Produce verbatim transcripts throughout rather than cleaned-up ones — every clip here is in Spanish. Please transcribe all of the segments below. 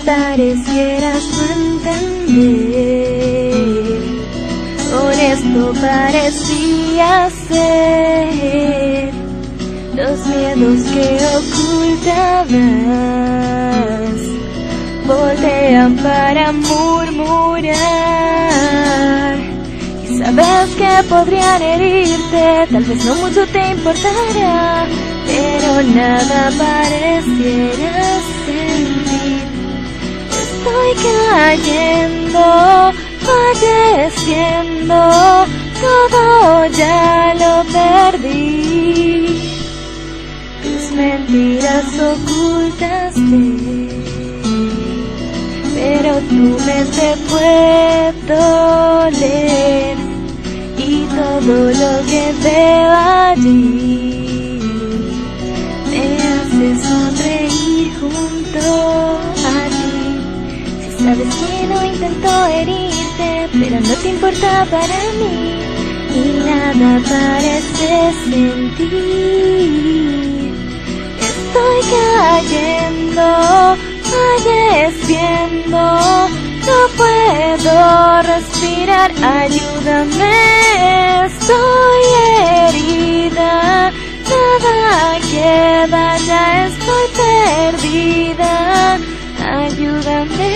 parecieras no entender, honesto parecía ser. Los miedos que ocultabas voltean para murmurar, y sabes que podrían herirte, tal vez no mucho te importará, pero nada pareciera sentir. Estoy cayendo, falleciendo, todo ya lo perdí. Tus mentiras ocultaste, pero tu mente puedo leer, y todo lo que veo allí me hace sonreír junto a ti. Si sabes que no intento herirte, pero no te importa para mí, y nada parece sentir. Estoy cayendo, falleciendo, no puedo respirar, ayúdame, estoy herida, nada queda, ya estoy perdida, ayúdame.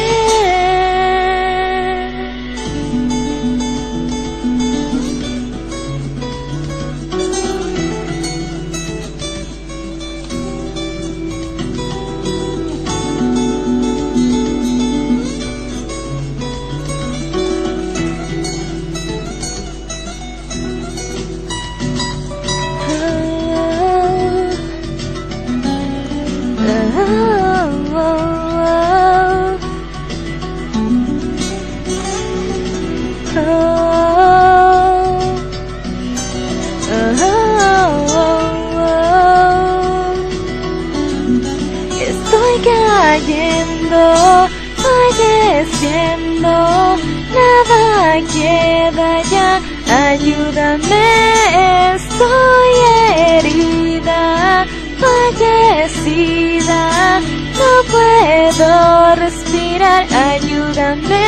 Estoy cayendo, falleciendo, nada queda ya, ayúdame, estoy herida, fallecida, no puedo respirar, ayúdame.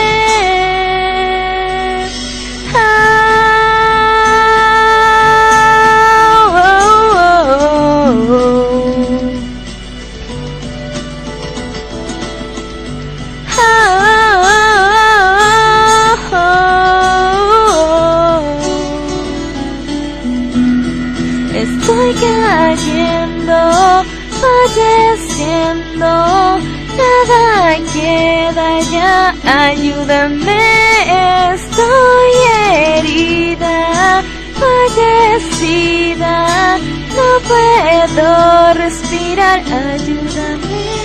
Estoy cayendo, falleciendo, nada queda ya, ayúdame, estoy herida, fallecida, no puedo respirar, ayúdame.